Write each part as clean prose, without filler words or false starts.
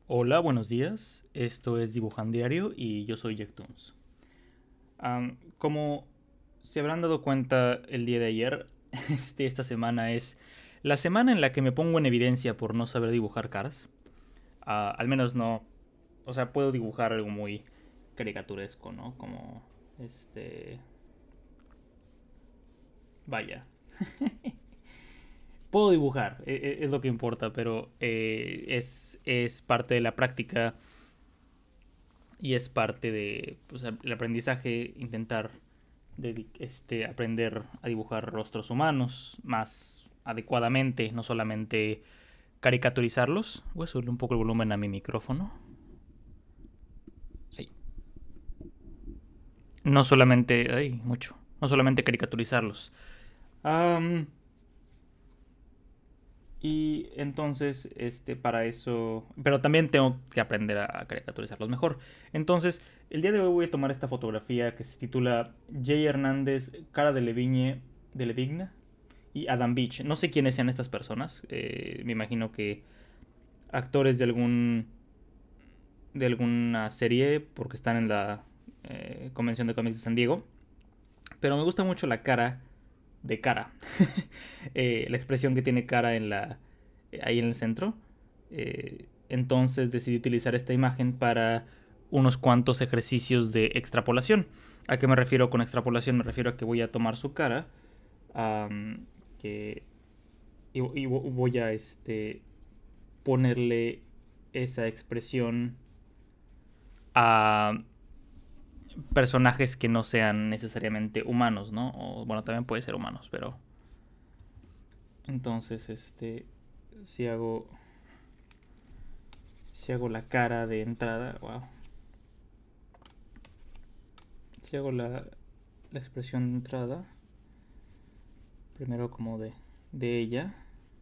Hola, buenos días. Esto es Dibujan Diario y yo soy Jack Toons. Como se habrán dado cuenta el día de ayer, esta semana es la semana en la que me pongo en evidencia por no saber dibujar caras. Al menos no. O sea, puedo dibujar algo muy caricaturesco, ¿no? Como este. Vaya. Puedo dibujar, es lo que importa, pero es parte de la práctica y es parte de pues, el aprendizaje, intentar aprender a dibujar rostros humanos más adecuadamente, no solamente caricaturizarlos. Voy a subir un poco el volumen a mi micrófono. Ahí. No solamente, ay, mucho, no solamente caricaturizarlos. Um, y entonces, para eso, pero también tengo que aprender a caricaturizarlos mejor. Entonces, el día de hoy voy a tomar esta fotografía que se titula Jay Hernández, cara de Levigne y Adam Beach. No sé quiénes sean estas personas. Me imagino que actores de alguna serie porque están en la convención de cómics de San Diego. Pero me gusta mucho la cara de cara. La expresión que tiene cara ahí en el centro. Entonces decidí utilizar esta imagen para unos cuantos ejercicios de extrapolación. ¿A qué me refiero con extrapolación? Me refiero a que voy a tomar su cara um, que, y voy a ponerle esa expresión a personajes que no sean necesariamente humanos, ¿no? O bueno, también puede ser humanos, pero entonces si hago si hago la cara de entrada, wow. Si hago la expresión de entrada, primero como de ella,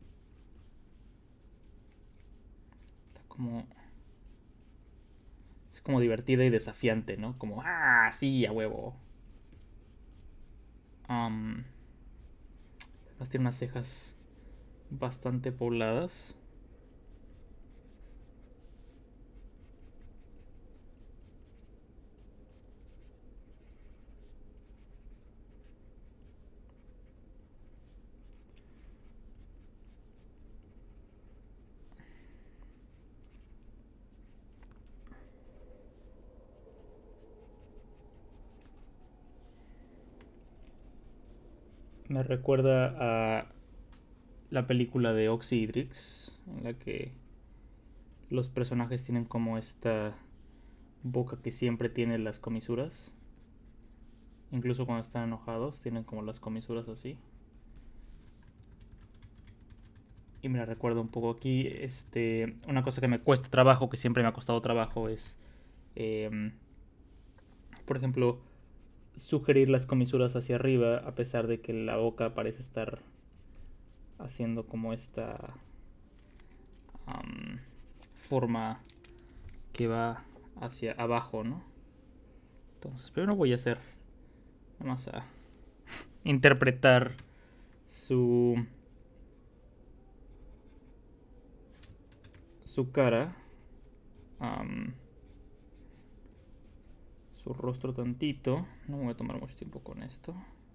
está como es como divertida y desafiante, ¿no? Como, ah, sí, a huevo. Um, Además tiene unas cejas bastante pobladas. Me recuerda a la película de Oxy Idrix, en la que los personajes tienen como esta boca que siempre tiene las comisuras. Incluso cuando están enojados, tienen como las comisuras así. Y me la recuerdo un poco aquí. Una cosa que me cuesta trabajo, que siempre me ha costado trabajo, es, eh, por ejemplo, sugerir las comisuras hacia arriba, a pesar de que la boca parece estar haciendo como esta um, forma que va hacia abajo, ¿no? Entonces, primero voy a hacer, vamos a interpretar su su cara, um, su rostro tantito. No me voy a tomar mucho tiempo con esto.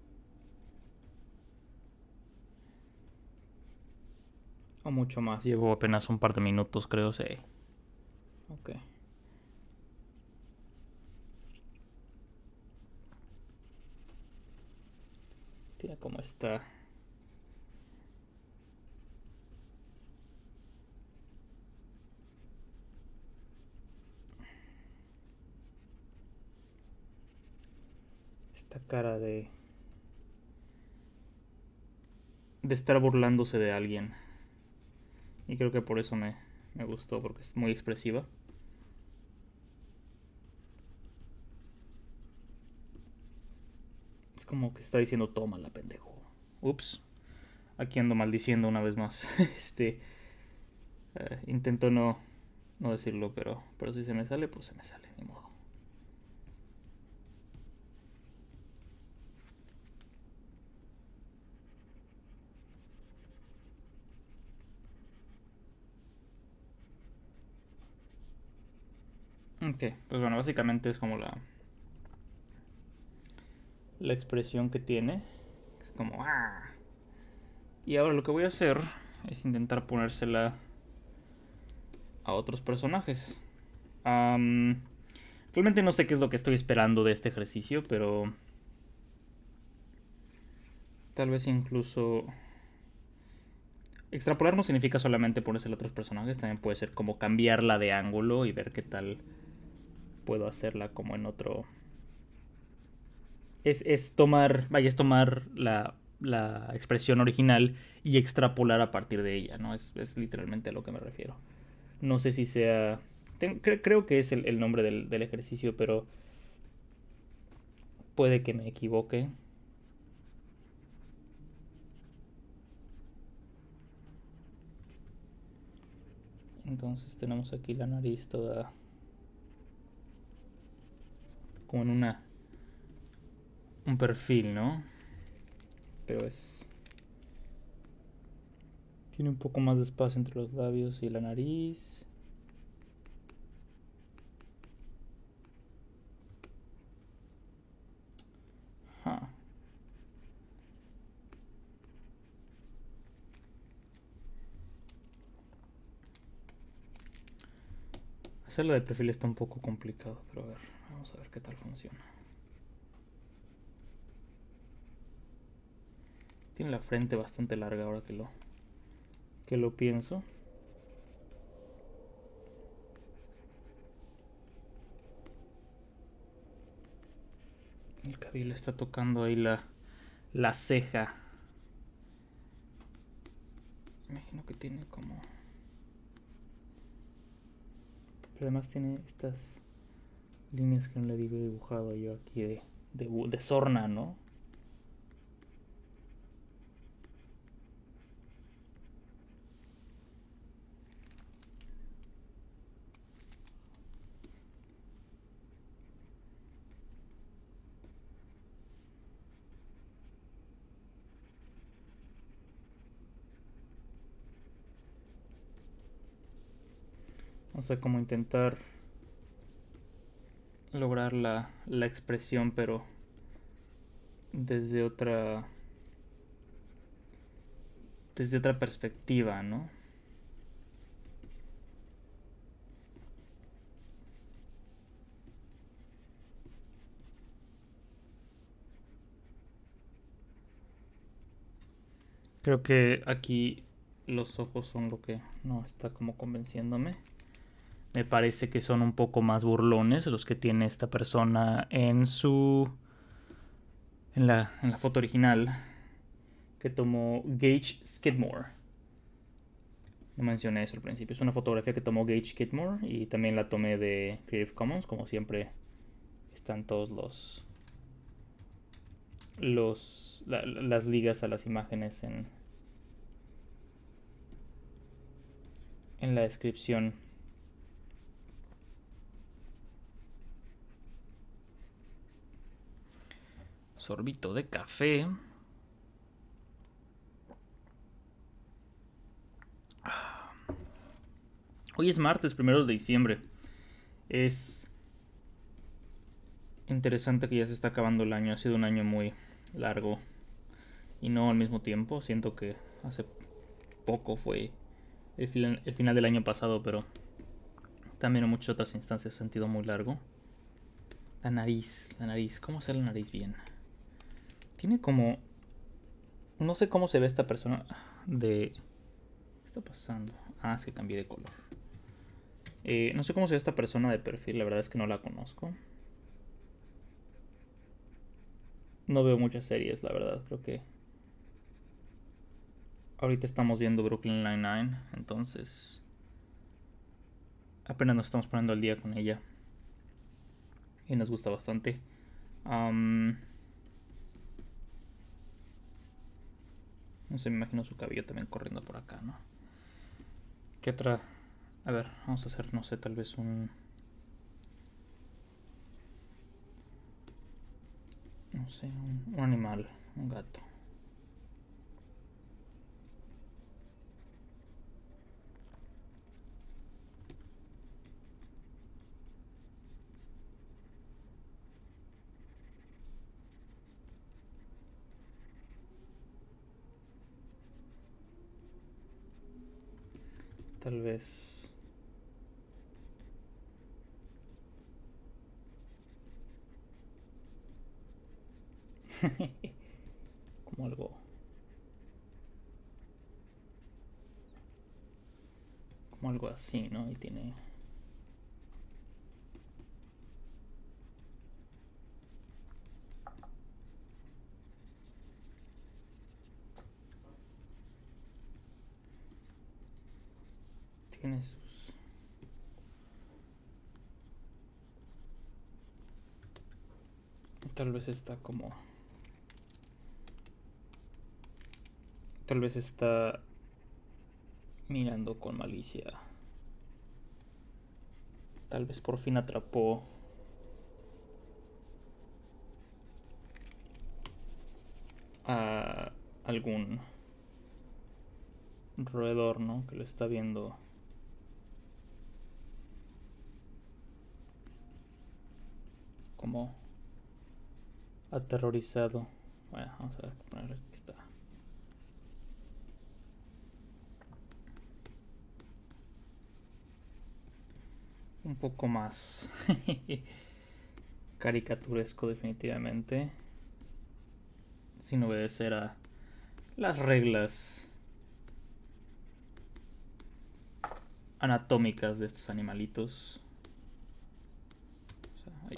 O mucho más. Llevo apenas un par de minutos, creo, sí. Ok. Tiene como esta cara de estar burlándose de alguien. Y creo que por eso me gustó, porque es muy expresiva. Es como que está diciendo, tómala, pendejo. Ups. Aquí ando maldiciendo una vez más. Intento no decirlo, pero si se me sale, pues se me sale, ni modo. Ok, pues bueno, básicamente es como la expresión que tiene. Es como... ¡ah! Y ahora lo que voy a hacer es intentar ponérsela a otros personajes. Realmente no sé qué es lo que estoy esperando de este ejercicio, pero tal vez incluso... Extrapolar no significa solamente ponérsela a otros personajes, también puede ser como cambiarla de ángulo y ver qué tal puedo hacerla como en otro... Es tomar, vaya, es tomar la expresión original y extrapolar a partir de ella, ¿no? Es literalmente a lo que me refiero. No sé si sea... creo que es el nombre del ejercicio, pero puede que me equivoque. Entonces tenemos aquí la nariz toda como en un perfil, ¿no? Pero tiene un poco más de espacio entre los labios y la nariz. Huh. Hacerlo de perfil está un poco complicado, pero a ver, vamos a ver qué tal funciona. Tiene la frente bastante larga ahora que lo pienso. El cabello está tocando ahí la ceja. Imagino que tiene como... Pero además tiene estas líneas que no le digo dibujado yo aquí de sorna, ¿no? No sé cómo intentar lograr la expresión, pero desde otra perspectiva, ¿no? Creo que aquí los ojos son lo que no está como convenciéndome. Me parece que son un poco más burlones los que tiene esta persona en la foto original que tomó Gage Skidmore. No mencioné eso al principio. Es una fotografía que tomó Gage Skidmore y también la tomé de Creative Commons. Como siempre, están todos las ligas a las imágenes en la descripción. Sorbito de café. Hoy es martes, 1 de diciembre. Es interesante que ya se está acabando el año. Ha sido un año muy largo y no al mismo tiempo. Siento que hace poco fue el final del año pasado, pero también en muchas otras instancias ha sentido muy largo. La nariz. ¿Cómo hacer la nariz bien? Tiene como... No sé cómo se ve esta persona de... ¿Qué está pasando? Ah, es que cambié de color. No sé cómo se ve esta persona de perfil, la verdad es que no la conozco. No veo muchas series, la verdad, creo que... Ahorita estamos viendo Brooklyn Nine-Nine, entonces... Apenas nos estamos poniendo al día con ella. Y nos gusta bastante. No sé, me imagino su cabello también corriendo por acá, ¿no? ¿Qué otra? A ver, vamos a hacer, no sé, tal vez no sé, un animal, un gato. Tal vez... como algo... como algo así, ¿no? Y tiene... tiene sus... tal vez está como... tal vez está mirando con malicia. Tal vez por fin atrapó a algún roedor, ¿no? Que lo está viendo como aterrorizado. Bueno, vamos a ver, ponerle aquí está. Un poco más caricaturesco definitivamente. Sin obedecer a las reglas anatómicas de estos animalitos. O sea, ahí.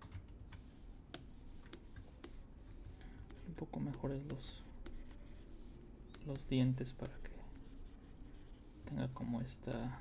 Un poco mejores los dientes para que tenga como esta...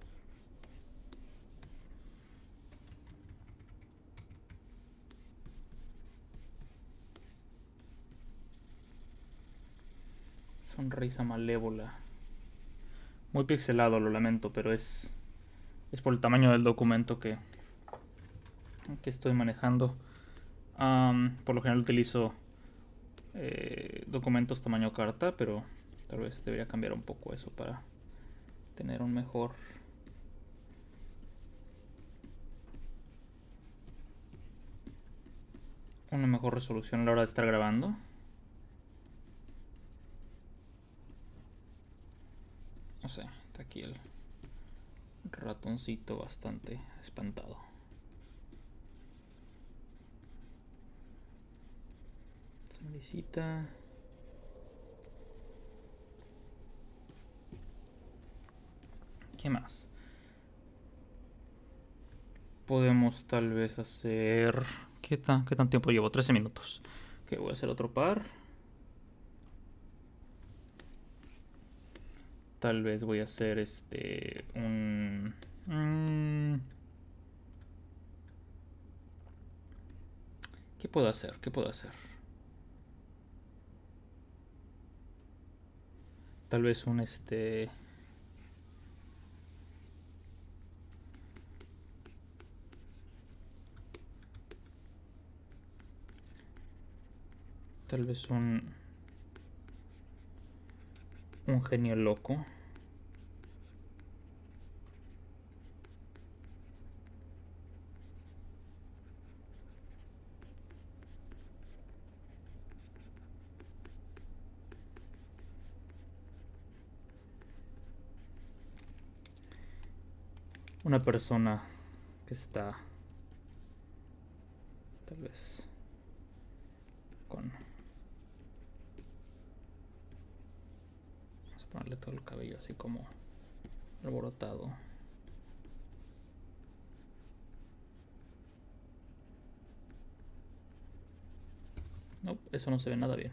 sonrisa malévola. Muy pixelado, lo lamento, pero es por el tamaño del documento que estoy manejando. Por lo general utilizo documentos tamaño carta, pero tal vez debería cambiar un poco eso para tener una mejor resolución a la hora de estar grabando. No sé, está aquí el ratoncito bastante espantado. Sonrisita. ¿Qué más? Podemos tal vez hacer... ¿Qué tan tiempo llevo? 13 minutos. Ok, voy a hacer otro par. Tal vez voy a hacer ¿qué puedo hacer? ¿Qué puedo hacer? Tal vez tal vez un genio loco. Una persona que está tal vez con... vamos a ponerle todo el cabello así como alborotado. No, eso no se ve nada bien.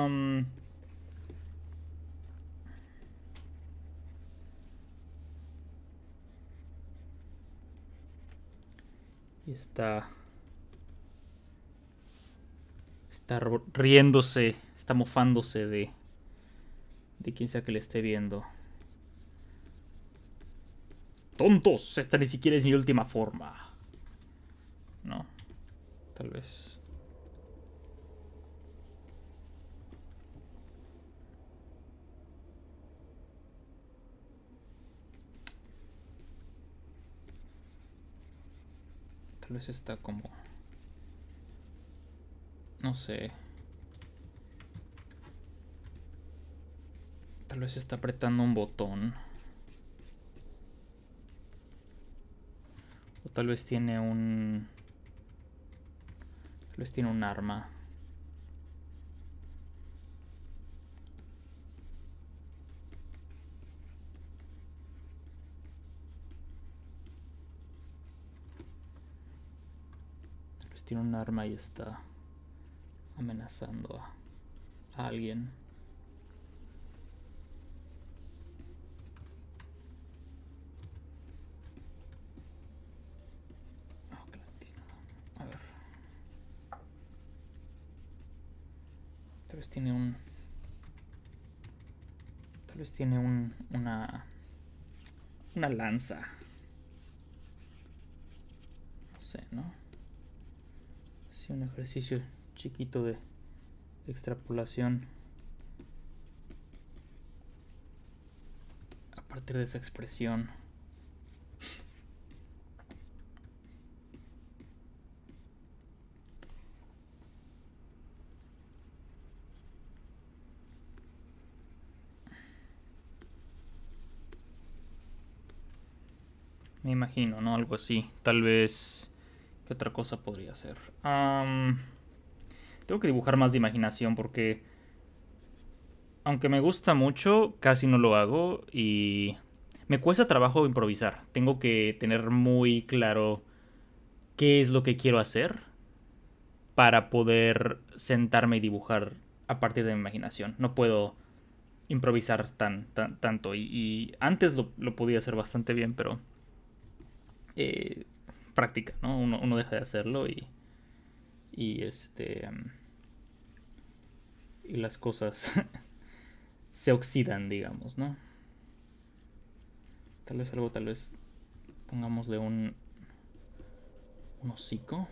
Y está riéndose, está mofándose de quien sea que le esté viendo. ¡Tontos! Esta ni siquiera es mi última forma. No, tal vez... tal vez está como... no sé. Tal vez está apretando un botón. tal vez tiene un... Tal vez tiene un arma. Tal vez tiene un arma y está amenazando a alguien. A ver. Tal vez tiene un... Tal vez tiene una lanza. No sé, ¿no? Sí, un ejercicio chiquito de extrapolación a partir de esa expresión. Me imagino, ¿no? Algo así. Tal vez... ¿Qué otra cosa podría ser? Tengo que dibujar más de imaginación porque... Aunque me gusta mucho, casi no lo hago y... Me cuesta trabajo improvisar. Tengo que tener muy claro qué es lo que quiero hacer para poder sentarme y dibujar a partir de mi imaginación. No puedo improvisar tanto. Y antes lo podía hacer bastante bien, pero... práctica, ¿no? Uno deja de hacerlo y y las cosas se oxidan, digamos, ¿no? Tal vez pongámosle un hocico.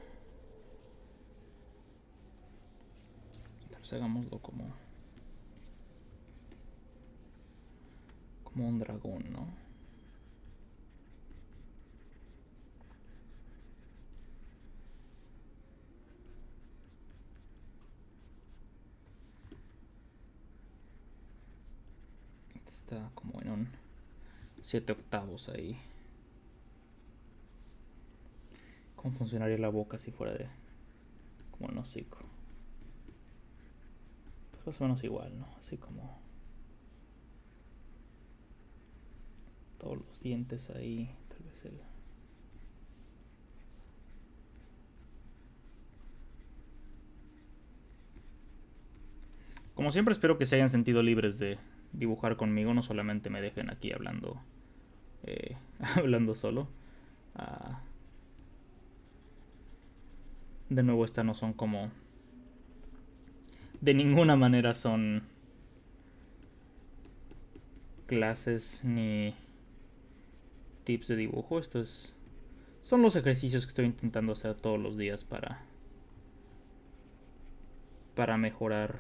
Tal vez hagámoslo como un dragón, ¿no? Está como en un 7/8 ahí. ¿Cómo funcionaría la boca si fuera de como un hocico? Pues más o menos igual, ¿no? Así como todos los dientes ahí. Tal vez el... Como siempre, espero que se hayan sentido libres de dibujar conmigo. No solamente me dejen aquí hablando hablando solo. De nuevo, estas no son como... De ninguna manera son clases ni tips de dibujo. Son los ejercicios que estoy intentando hacer todos los días para mejorar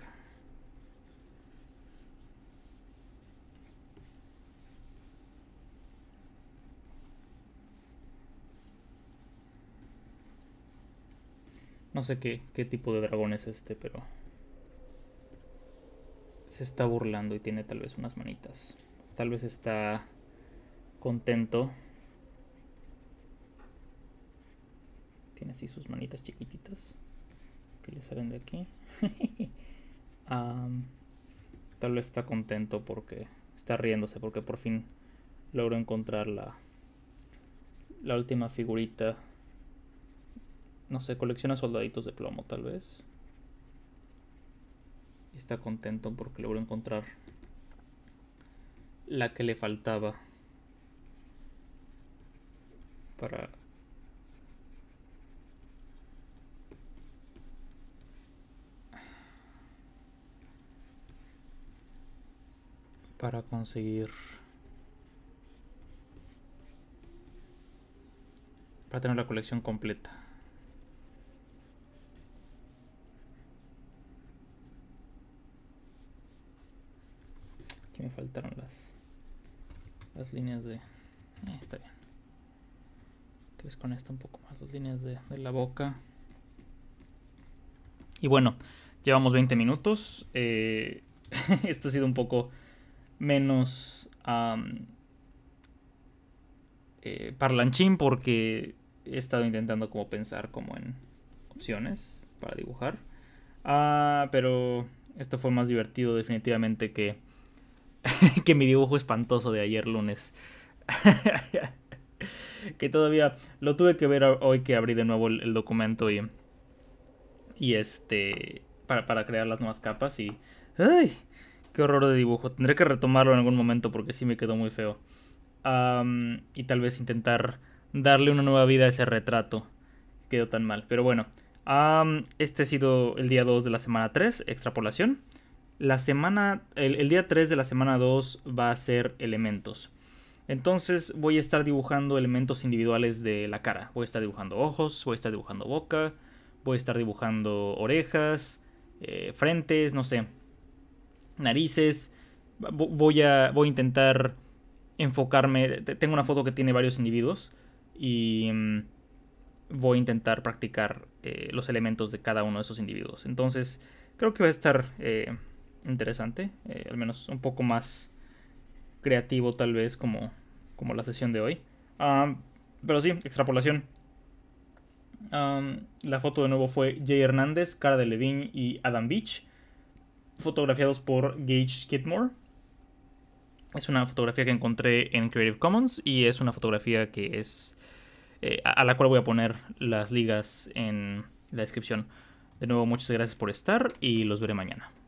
no sé qué tipo de dragón es este, pero se está burlando y tiene tal vez unas manitas. Tal vez está contento. Tiene así sus manitas chiquititas que le salen de aquí. Tal vez está contento porque está riéndose porque por fin logró encontrar la última figurita. No sé, colecciona soldaditos de plomo tal vez. Y está contento porque logró encontrar la que le faltaba para conseguir... Para tener la colección completa. Aquí me faltaron las líneas de... está bien. Entonces con esta un poco más las líneas de la boca. Y bueno, llevamos 20 minutos. Esto ha sido un poco menos parlanchín porque he estado intentando como pensar como en opciones para dibujar. Pero esto fue más divertido definitivamente que mi dibujo espantoso de ayer lunes. Que todavía lo tuve que ver hoy que abrí de nuevo el documento y para crear las nuevas capas y... ¡Ay! ¡Qué horror de dibujo! Tendré que retomarlo en algún momento porque sí me quedó muy feo. Y tal vez intentar darle una nueva vida a ese retrato. Quedó tan mal. Pero bueno. Este ha sido el día 2 de la semana 3, extrapolación. El día 3 de la semana 2 va a ser elementos. Entonces voy a estar dibujando elementos individuales de la cara. Voy a estar dibujando ojos, voy a estar dibujando boca, voy a estar dibujando orejas, frentes, no sé, narices. Voy a intentar enfocarme. Tengo una foto que tiene varios individuos y voy a intentar practicar los elementos de cada uno de esos individuos. Entonces creo que va a estar interesante, al menos un poco más creativo tal vez como la sesión de hoy. Pero sí, extrapolación. La foto de nuevo fue Jay Hernández, Cara Delevingne y Adam Beach, fotografiados por Gage Skidmore. Es una fotografía que encontré en Creative Commons y es una fotografía que es a la cual voy a poner las ligas en la descripción. De nuevo, muchas gracias por estar y los veré mañana.